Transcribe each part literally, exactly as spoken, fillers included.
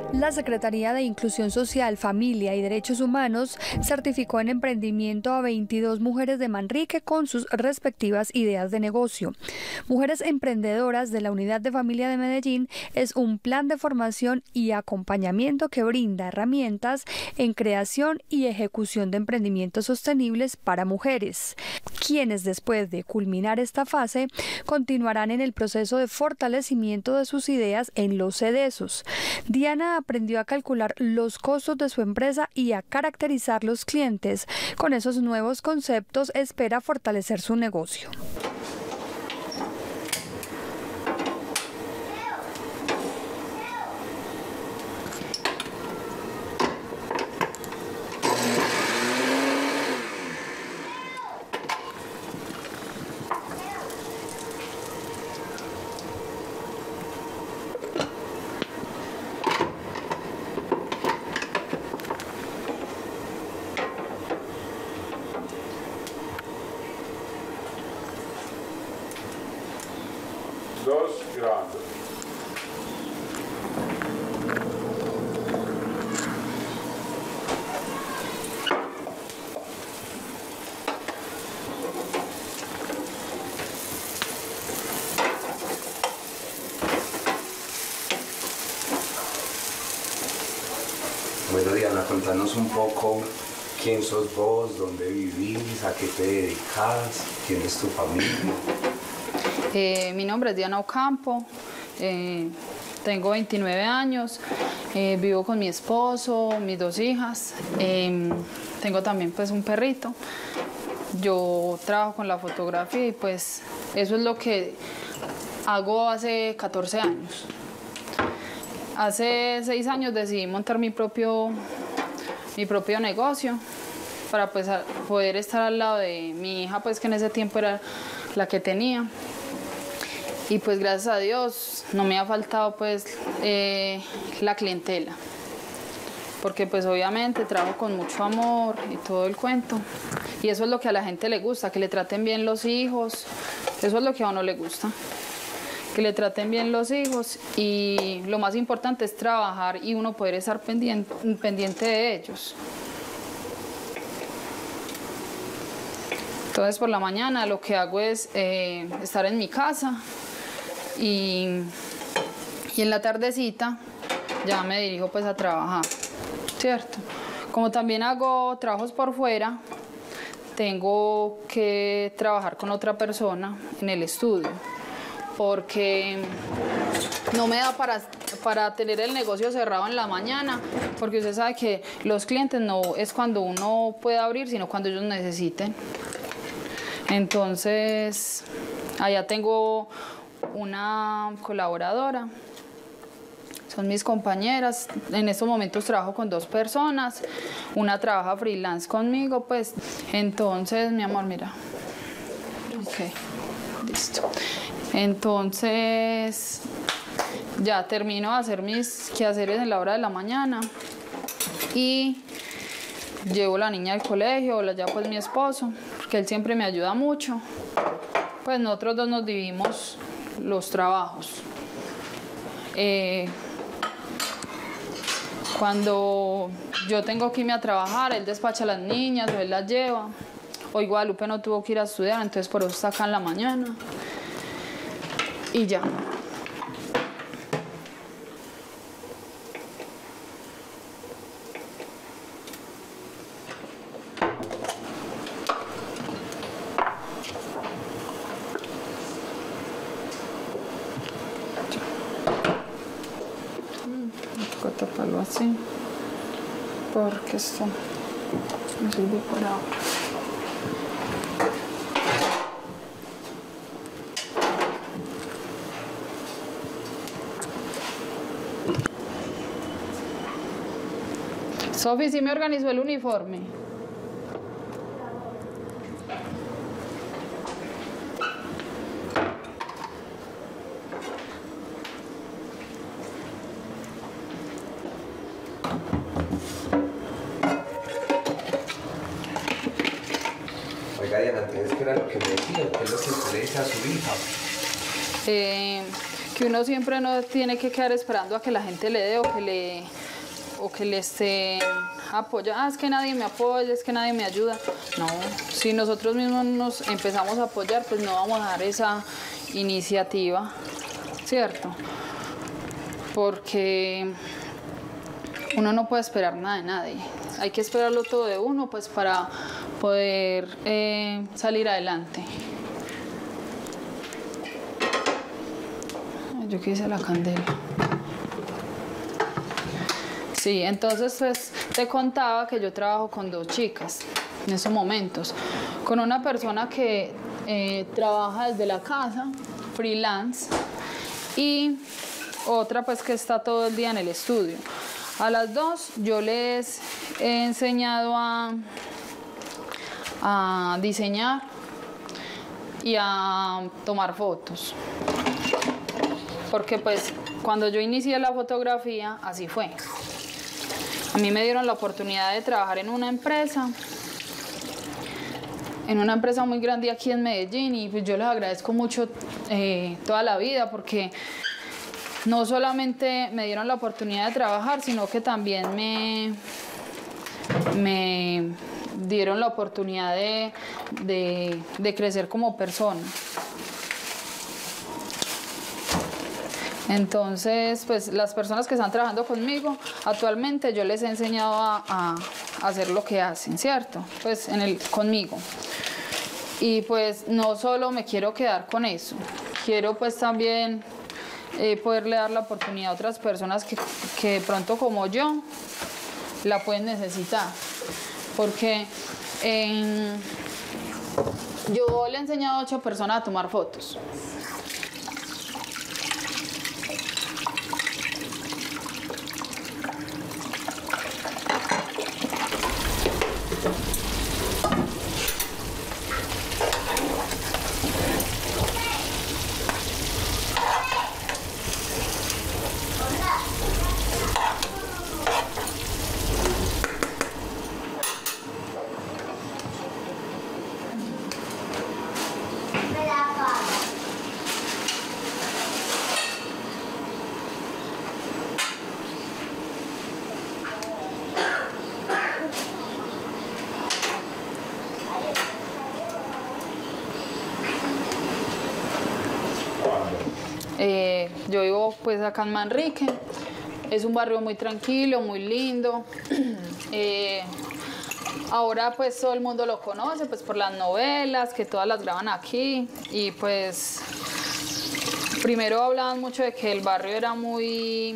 La Secretaría de Inclusión Social, Familia y Derechos Humanos certificó en emprendimiento a veintidós mujeres de Manrique con sus respectivas ideas de negocio. Mujeres Emprendedoras de la Unidad de Familia de Medellín es un plan de formación y acompañamiento que brinda herramientas en creación y ejecución de emprendimientos sostenibles para mujeres, quienes después de culminar esta fase continuarán en el proceso de fortalecimiento de sus ideas en los CEDESOS. Diana aprendió a calcular los costos de su empresa y a caracterizar los clientes. Con esos nuevos conceptos espera fortalecer su negocio. Dos grandes. Bueno, Diana, contanos un poco quién sos vos, dónde vivís, a qué te dedicas, quién es tu familia. Eh, mi nombre es Diana Ocampo, eh, tengo veintinueve años, eh, vivo con mi esposo, mis dos hijas, eh, tengo también pues un perrito. Yo trabajo con la fotografía y pues eso es lo que hago hace catorce años. Hace seis años decidí montar mi propio, mi propio negocio para pues poder estar al lado de mi hija, pues que en ese tiempo era la que tenía. Y pues gracias a Dios no me ha faltado pues eh, la clientela, porque pues obviamente trabajo con mucho amor y todo el cuento, y eso es lo que a la gente le gusta, que le traten bien los hijos, eso es lo que a uno le gusta, que le traten bien los hijos, y lo más importante es trabajar y uno poder estar pendiente, pendiente de ellos. Entonces por la mañana lo que hago es eh, estar en mi casa. Y, y en la tardecita ya me dirijo pues a trabajar, ¿cierto? Como también hago trabajos por fuera, tengo que trabajar con otra persona en el estudio, porque no me da para, para tener el negocio cerrado en la mañana, porque usted sabe que los clientes no es cuando uno puede abrir, sino cuando ellos necesiten. Entonces, allá tengo una colaboradora, son mis compañeras. En estos momentos trabajo con dos personas, una trabaja freelance conmigo, pues. Entonces, mi amor, mira. Ok, listo. Entonces, ya termino de hacer mis quehaceres en la hora de la mañana y llevo la niña al colegio, o la lleva pues mi esposo, porque él siempre me ayuda mucho. Pues nosotros dos nos dividimos los trabajos. Eh, cuando yo tengo que irme a trabajar, él despacha a las niñas o él las lleva. Hoy Guadalupe no tuvo que ir a estudiar, entonces por eso está acá en la mañana. Y ya. Voy a taparlo así, porque esto me sirve por ahora. Sofi, ¿sí me organizó el uniforme? Oiga, Diana, entonces, ¿qué era lo que me decía? ¿Qué es lo que usted le dice a su hija? Eh, que uno siempre no tiene que quedar esperando a que la gente le dé o que le, o que le esté apoyando. Ah, es que nadie me apoya, es que nadie me ayuda. No, si nosotros mismos nos empezamos a apoyar, pues no vamos a dar esa iniciativa, ¿cierto? Porque uno no puede esperar nada de nadie. Hay que esperarlo todo de uno, pues para poder eh, salir adelante. Yo quise la candela. Sí, entonces pues te contaba que yo trabajo con dos chicas en esos momentos. Con una persona que eh, trabaja desde la casa, freelance, y otra pues que está todo el día en el estudio. A las dos yo les he enseñado a, a diseñar y a tomar fotos. Porque pues cuando yo inicié la fotografía, así fue. A mí me dieron la oportunidad de trabajar en una empresa, en una empresa muy grande aquí en Medellín, y pues yo les agradezco mucho eh, toda la vida, porque no solamente me dieron la oportunidad de trabajar, sino que también me, me dieron la oportunidad de, de, de crecer como persona. Entonces, pues las personas que están trabajando conmigo, actualmente yo les he enseñado a, a, a hacer lo que hacen, ¿cierto? Pues en el, conmigo. Y pues no solo me quiero quedar con eso, quiero pues también eh, poderle dar la oportunidad a otras personas que, que de pronto como yo la pueden necesitar. Porque en, yo le he enseñado a ocho personas a tomar fotos. Eh, yo vivo pues acá en Manrique, es un barrio muy tranquilo, muy lindo. eh, ahora pues todo el mundo lo conoce pues por las novelas, que todas las graban aquí, y pues primero hablaban mucho de que el barrio era muy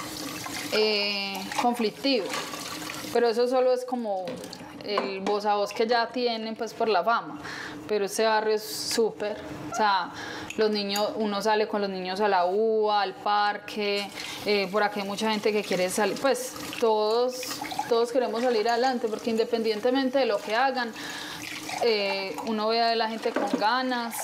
eh, conflictivo, pero eso solo es como el voz a voz que ya tienen pues por la fama, pero este barrio es súper, o sea, los niños, uno sale con los niños a la U A, al parque, eh, por aquí hay mucha gente que quiere salir, pues todos, todos queremos salir adelante, porque independientemente de lo que hagan, eh, uno ve a la gente con ganas.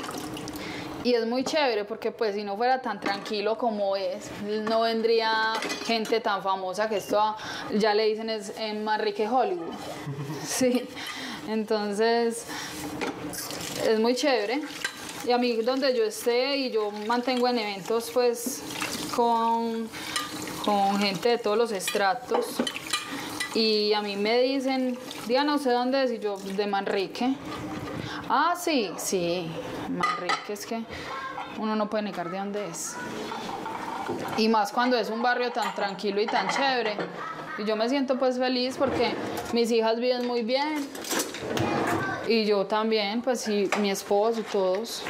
Y es muy chévere porque pues si no fuera tan tranquilo como es, no vendría gente tan famosa, que esto ya le dicen es en Manrique Hollywood. Sí, entonces es muy chévere. Y a mí donde yo esté y yo mantengo en eventos pues con, con gente de todos los estratos, y a mí me dicen, Diana, ¿usted dónde es? Y yo, de Manrique. Ah, sí, sí, Manrique, es que uno no puede negar de dónde es. Y más cuando es un barrio tan tranquilo y tan chévere. Y yo me siento pues feliz porque mis hijas viven muy bien. Y yo también, pues y mi esposo y todos.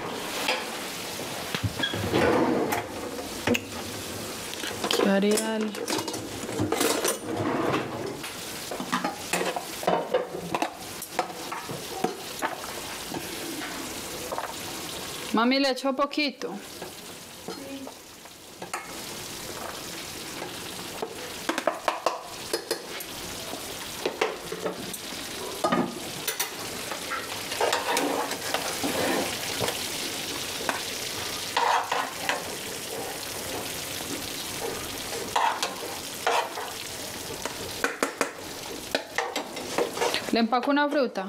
¿Qué haría él? Mami, le echo poquito. ¿Le empaco una fruta?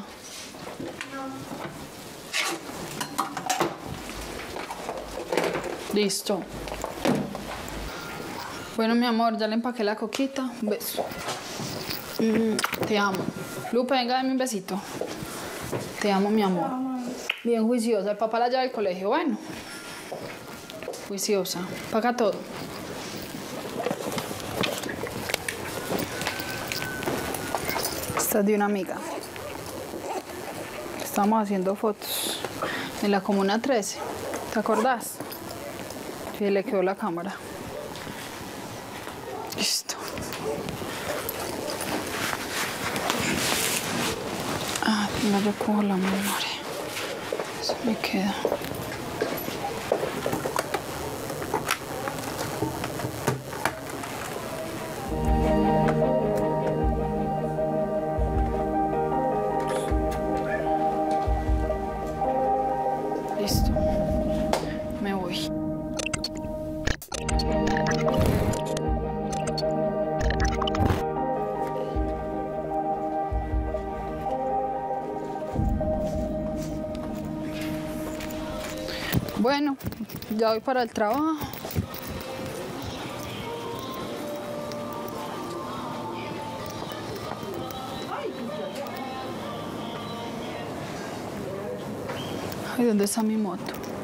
Listo. Bueno, mi amor, ya le empaqué la coquita. Un beso. Mm, te amo. Lupe, venga, dame un besito. Te amo, mi amor. Bien juiciosa. El papá la lleva al colegio. Bueno. Juiciosa. Paga todo. Esta es de una amiga. Estamos haciendo fotos en la Comuna trece. ¿Te acordás? Sí, le quedó la cámara. Listo. Ah, no recojo la memoria. Eso me queda. Listo. Me voy. Bueno, ya voy para el trabajo. Ay, ¿dónde está mi moto?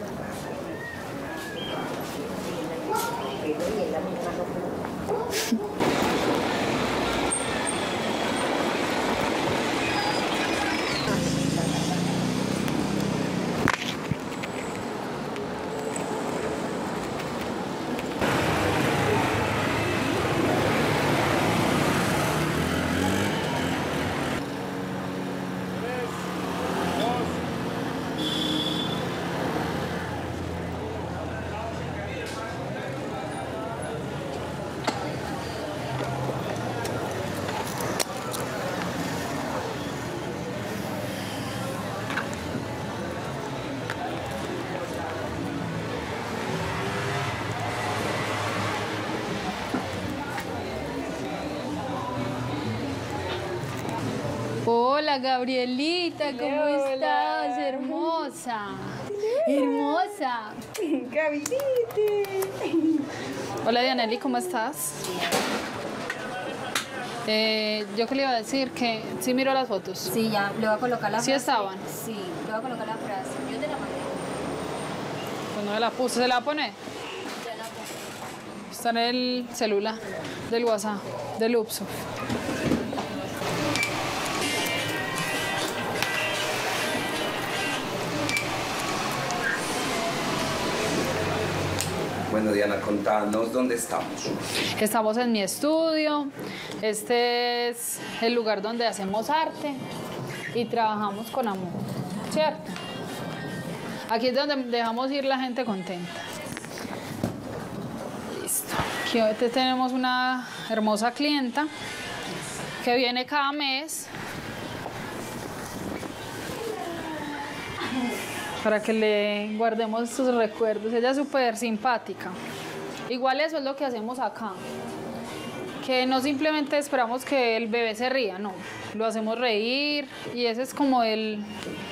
Hola, Gabrielita, ¿cómo Hola. estás? Hermosa. Hermosa. Gabrielita. Hola, Dianely, ¿cómo estás? Eh, yo que le iba a decir que sí miro las fotos. Sí, ya, le voy a colocar la ¿Sí frase. estaban? Sí, le voy a colocar la frase. Yo te la mandé. Pues no me la puse, ¿se la va a poner? Ya la puse. Está en el celular del WhatsApp, del Upso. Bueno, Diana, contanos dónde estamos. Estamos en mi estudio. Este es el lugar donde hacemos arte y trabajamos con amor, ¿cierto? Aquí es donde dejamos ir la gente contenta. Listo. Aquí hoy tenemos una hermosa clienta que viene cada mes para que le guardemos sus recuerdos. Ella es súper simpática. Igual eso es lo que hacemos acá. Que no simplemente esperamos que el bebé se ría, no. Lo hacemos reír y ese es como el,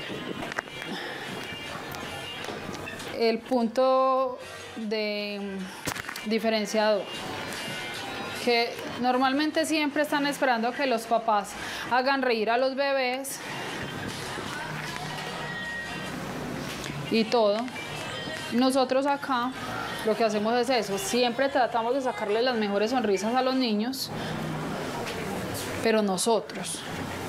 el punto de diferenciador. Que normalmente siempre están esperando que los papás hagan reír a los bebés y todo. Nosotros acá lo que hacemos es eso, siempre tratamos de sacarle las mejores sonrisas a los niños, pero nosotros.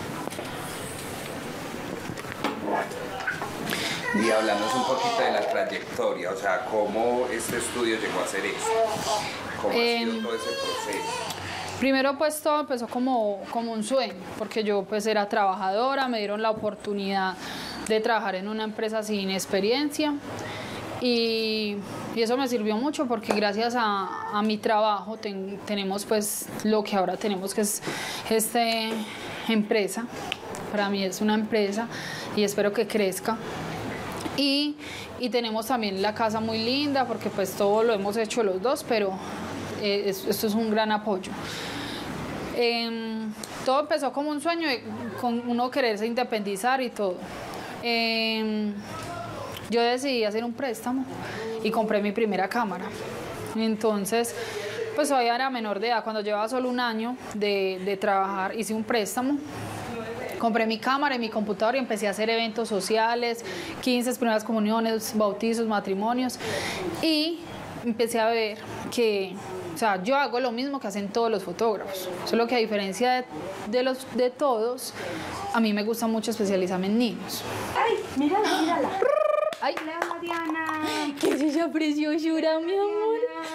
Y hablarnos un poquito de la trayectoria, o sea, cómo este estudio llegó a ser eso, cómo Eh, ha sido todo ese proceso. Primero pues todo empezó como, como un sueño, porque yo pues era trabajadora, me dieron la oportunidad de trabajar en una empresa sin experiencia y, y eso me sirvió mucho porque gracias a, a mi trabajo ten, tenemos pues lo que ahora tenemos, que es esta empresa. Para mí es una empresa y espero que crezca. Y, y tenemos también la casa muy linda porque pues todo lo hemos hecho los dos, pero eh, es, esto es un gran apoyo. Eh, todo empezó como un sueño, de, con uno quererse independizar y todo. Eh, yo decidí hacer un préstamo y compré mi primera cámara. Entonces, pues todavía era menor de edad, cuando llevaba solo un año de, de trabajar, hice un préstamo. Compré mi cámara y mi computador y empecé a hacer eventos sociales, quince, primeras comuniones, bautizos, matrimonios. Y empecé a ver que, o sea, yo hago lo mismo que hacen todos los fotógrafos. Solo que a diferencia de, de, los, de todos, a mí me gusta mucho especializarme en niños. ¡Ay, mírala, mírala! ¡Ay! ¡Hola, Diana! ¿Qué es esa preciosura, mi amor?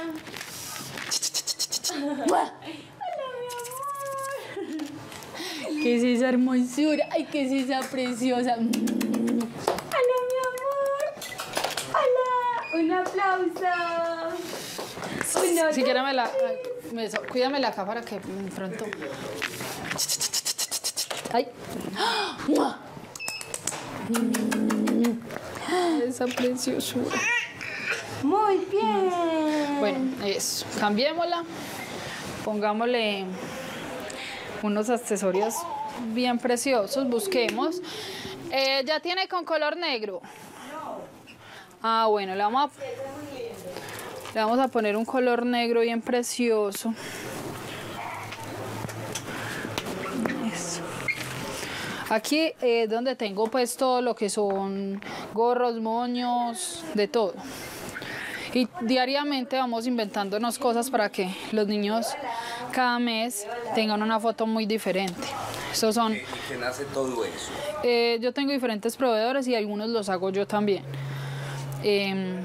¡Hola, ¿Qué es esa hermosura? ¡Ay, qué es esa preciosa! mi amor! ¡Hola! ¡Un aplauso! Si, si quieres me la... Me, cuídame la cámara que pronto... ¡Ay! ¡Mua! Esa preciosura. Muy bien. Bueno, eso. Cambiémosla. Pongámosle unos accesorios bien preciosos. Busquemos. Eh, ¿Ya tiene con color negro? Ah, bueno, le vamos a, le vamos a poner un color negro bien precioso. Eso. Aquí es donde tengo pues todo lo que son gorros, moños, de todo. Y diariamente vamos inventándonos cosas para que los niños cada mes tengan una foto muy diferente. Estos son, ¿Quién hace todo eso? eh, yo tengo diferentes proveedores y algunos los hago yo también. Eh,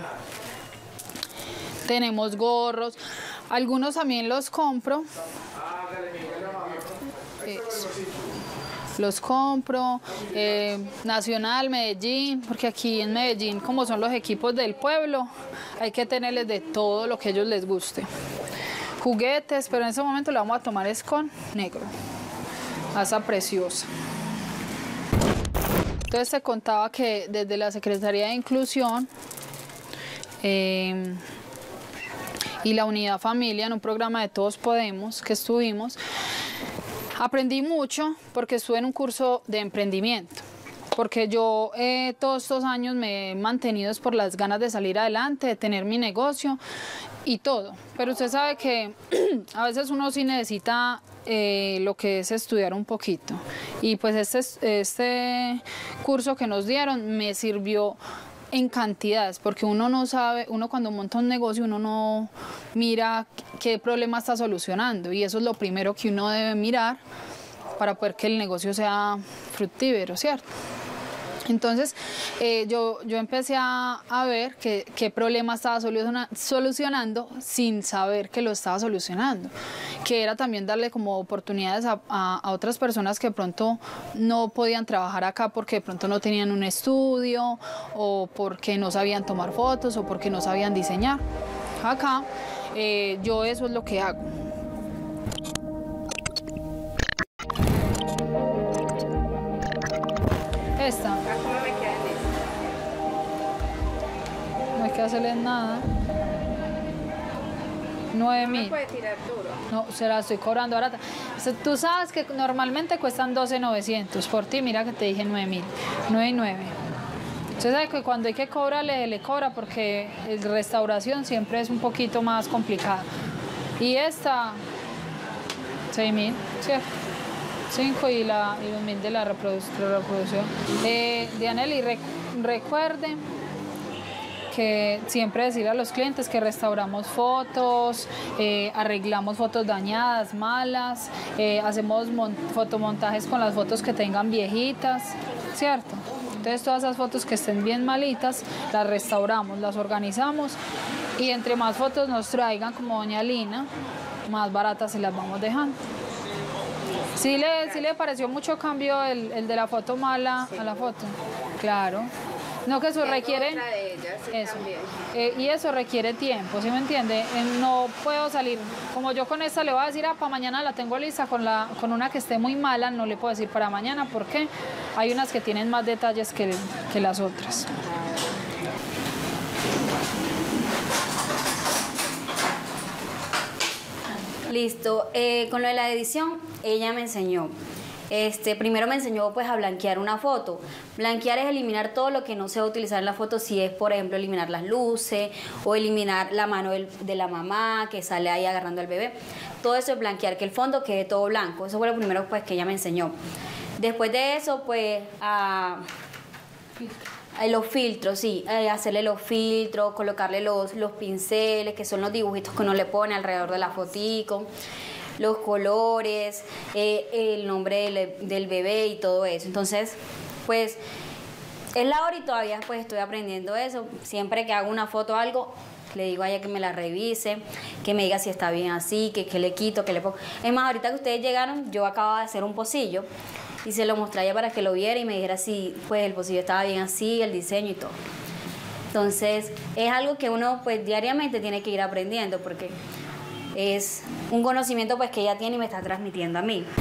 tenemos gorros, algunos también los compro. Eso. Los compro, eh, Nacional, Medellín, porque aquí en Medellín, como son los equipos del pueblo, hay que tenerles de todo lo que a ellos les guste. Juguetes, pero en ese momento lo vamos a tomar es con negro, asa preciosa. Entonces te contaba que desde la Secretaría de Inclusión eh, y la Unidad Familia, en un programa de Todos Podemos que estuvimos, aprendí mucho porque estuve en un curso de emprendimiento, porque yo eh, todos estos años me he mantenido por las ganas de salir adelante, de tener mi negocio y todo. Pero usted sabe que a veces uno sí necesita eh, lo que es estudiar un poquito. Y pues este, este curso que nos dieron me sirvió en cantidades, porque uno no sabe, uno cuando monta un negocio, uno no mira qué problema está solucionando, y eso es lo primero que uno debe mirar para poder que el negocio sea fructífero, ¿cierto? Entonces eh, yo, yo empecé a, a ver qué, qué problema estaba soluciona, solucionando sin saber que lo estaba solucionando, que era también darle como oportunidades a, a, a otras personas que de pronto no podían trabajar acá porque de pronto no tenían un estudio, o porque no sabían tomar fotos, o porque no sabían diseñar. Acá eh, yo eso es lo que hago. Esta. ¿Cómo me queda en eso? No hay que hacerle nada. nueve No me mil. puede tirar duro. No, se la estoy cobrando barata. Tú sabes que normalmente cuestan doce mil novecientos. Por ti, mira que te dije nueve mil. nueve y nueve. Usted sabe que cuando hay que cobrarle, le cobra, porque la restauración siempre es un poquito más complicada. Y esta, seis mil, ¿cierto? cinco y, la, y los mil de la reprodu reproducción. Eh, Dianely, rec recuerde que siempre decirle a los clientes que restauramos fotos, eh, arreglamos fotos dañadas, malas, eh, hacemos fotomontajes con las fotos que tengan viejitas, ¿cierto? Entonces todas esas fotos que estén bien malitas, las restauramos, las organizamos, y entre más fotos nos traigan, como doña Lina, más baratas se las vamos dejando. ¿Sí le, sí le pareció mucho cambio el, el de la foto mala a la foto? Claro. No, que eso requiere... Otra de ellas, sí, eso. también. Eh, y eso requiere tiempo, ¿sí me entiende? Eh, no puedo salir, como yo con esta le voy a decir, ah, para mañana la tengo lista, con, la, con una que esté muy mala no le puedo decir para mañana, porque hay unas que tienen más detalles que, que las otras. Listo. Eh, con lo de la edición, ella me enseñó. Este, primero me enseñó pues a blanquear una foto. Blanquear es eliminar todo lo que no se va a utilizar en la foto, si es por ejemplo eliminar las luces o eliminar la mano del, de la mamá que sale ahí agarrando al bebé. Todo eso es blanquear, que el fondo quede todo blanco. Eso fue lo primero pues que ella me enseñó. Después de eso pues a... Eh, los filtros, sí, eh, hacerle los filtros, colocarle los, los pinceles, que son los dibujitos que uno le pone alrededor de la fotico, los colores, eh, el nombre del, del bebé y todo eso. Entonces, pues, es la hora y todavía pues estoy aprendiendo eso. Siempre que hago una foto o algo, le digo a ella que me la revise, que me diga si está bien así, que, que le quito, que le pongo. Es más, ahorita que ustedes llegaron, yo acababa de hacer un pocillo y se lo mostré a ella para que lo viera y me dijera si pues el pocillo estaba bien así, el diseño y todo. Entonces, es algo que uno pues diariamente tiene que ir aprendiendo porque es un conocimiento pues que ella tiene y me está transmitiendo a mí.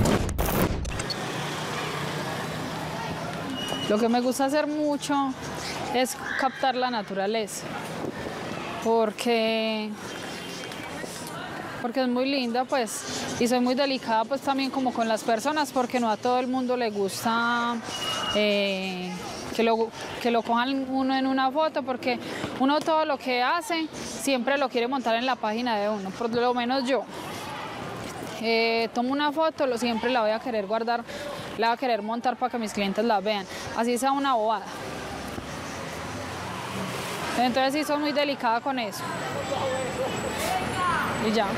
Lo que me gusta hacer mucho es captar la naturaleza, porque, porque es muy linda pues, y soy muy delicada pues también como con las personas, porque no a todo el mundo le gusta eh, que, lo, que lo cojan uno en una foto, porque uno todo lo que hace siempre lo quiere montar en la página de uno, por lo menos yo. Eh, tomo una foto, lo, siempre la voy a querer guardar, la voy a querer montar para que mis clientes la vean, así sea una bobada. Entonces sí soy muy delicada con eso. Y ya.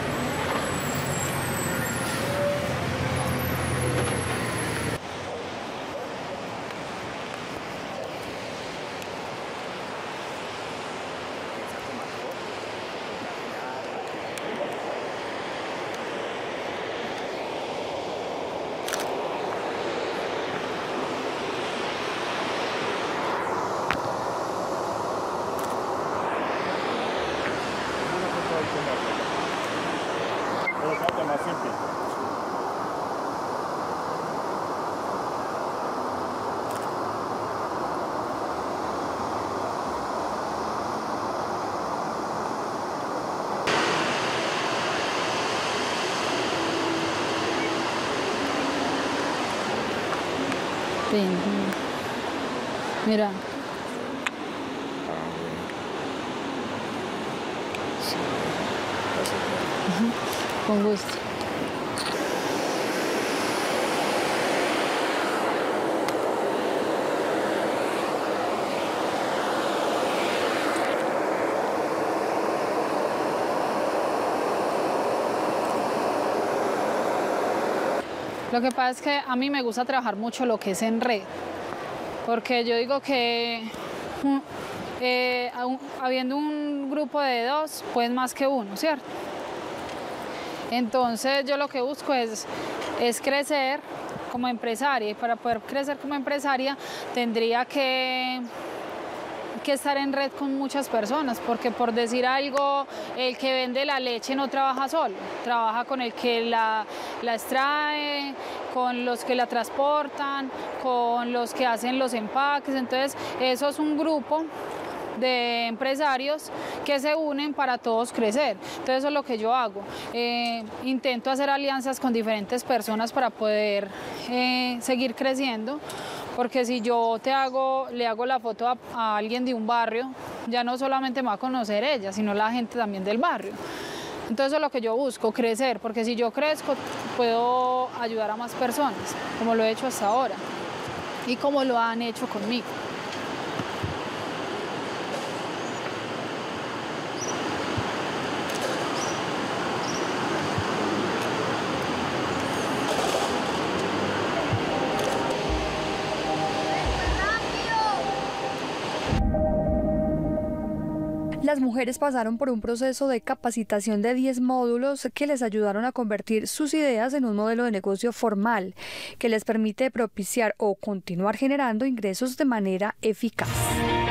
Bien. Mira. Uh-huh. Con gusto. Lo que pasa es que a mí me gusta trabajar mucho lo que es en red, porque yo digo que eh, habiendo un grupo de dos, pues más que uno, ¿cierto? Entonces yo lo que busco es, es crecer como empresaria, y para poder crecer como empresaria tendría que... que estar en red con muchas personas, porque por decir algo, el que vende la leche no trabaja solo, trabaja con el que la, la extrae, con los que la transportan, con los que hacen los empaques. Entonces eso es un grupo de empresarios que se unen para todos crecer. Entonces eso es lo que yo hago. Eh, intento hacer alianzas con diferentes personas para poder eh, seguir creciendo. Porque si yo te hago, le hago la foto a, a alguien de un barrio, ya no solamente me va a conocer ella, sino la gente también del barrio. Entonces eso es lo que yo busco, crecer, porque si yo crezco puedo ayudar a más personas, como lo he hecho hasta ahora y como lo han hecho conmigo. Las mujeres pasaron por un proceso de capacitación de diez módulos que les ayudaron a convertir sus ideas en un modelo de negocio formal que les permite propiciar o continuar generando ingresos de manera eficaz.